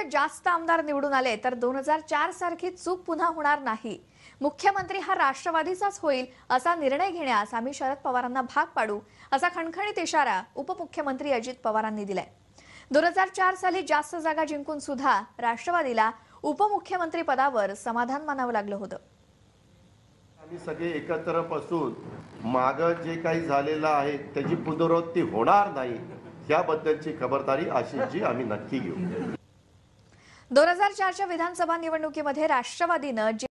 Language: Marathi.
जास्त आमदार निवडून आले तर 2004 सारखी चूक पुन्हा होणार नाही। मुख्यमंत्री हा राष्ट्रवादीचाच होईल असा निर्णय घेण्यास आम्ही शरद पवारांना भाग पाडू असा खणखणीत इशारा उपमुख्यमंत्री अजित पवारांनी दिलाय। 2004 साली जास्त जागा जिंकून सुद्धा राष्ट्रवादीला उपमुख्यमंत्री पदावर समाधान मानावं लागलं होतं। आम्ही सगळे एकत्र बसून मागे जे काही झालेलं आहे त्याची पुनरावृत्ती होणार नाही याबद्दलची खबरदारी आशिषजी आम्ही नक्की घेऊ। 2004च्या विधानसभा निवडणुकीमध्ये राष्ट्रवादीनं